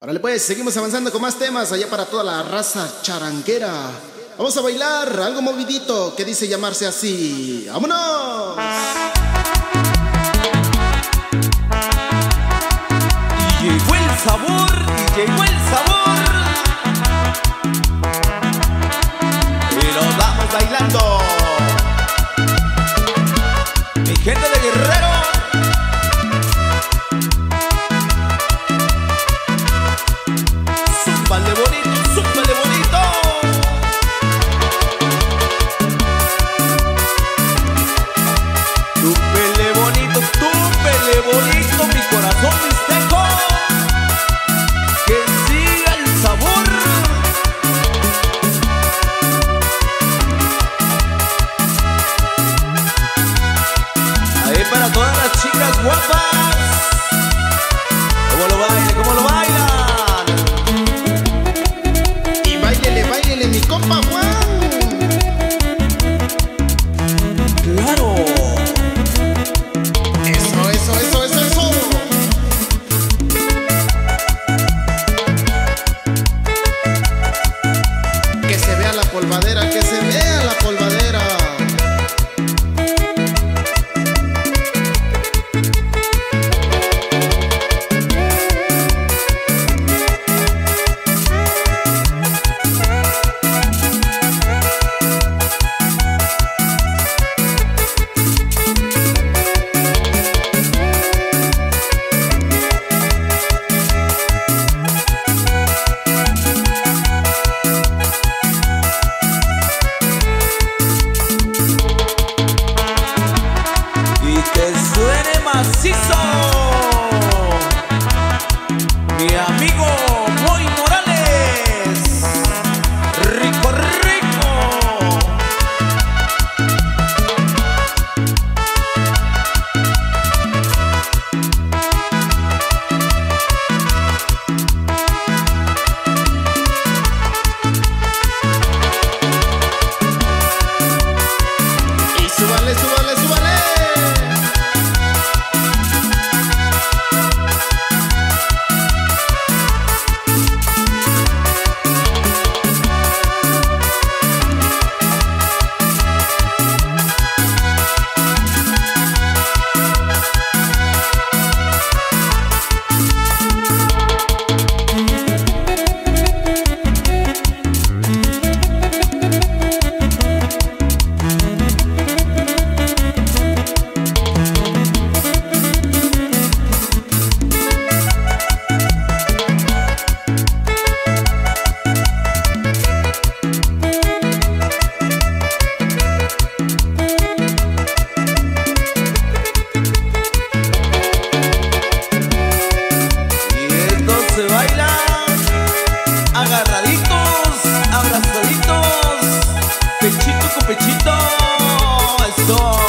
Órale pues, seguimos avanzando con más temas allá para toda la raza charanguera. Vamos a bailar algo movidito que dice llamarse así. ¡Vámonos! Y llegó el sabor, y llegó el sabor. Y nos vamos bailando. Mi gente de Guerrero. Súbale bonito, súbale bonito. Túpele bonito, mi corazón mixteco. Que siga el sabor. Ahí para todas las chicas guapas. ¿Cómo lo bailan? ¿Cómo lo bailan? Y báilele, báilele, mi compa Juan. Claro. Que se vea la polvadera, que se vea la polvadera. Macizo, mi amigo Moy Morales, rico, rico. Y súbale, súbale, súbale. Se bailan agarraditos, abrazaditos, pechito con pechito. Esto.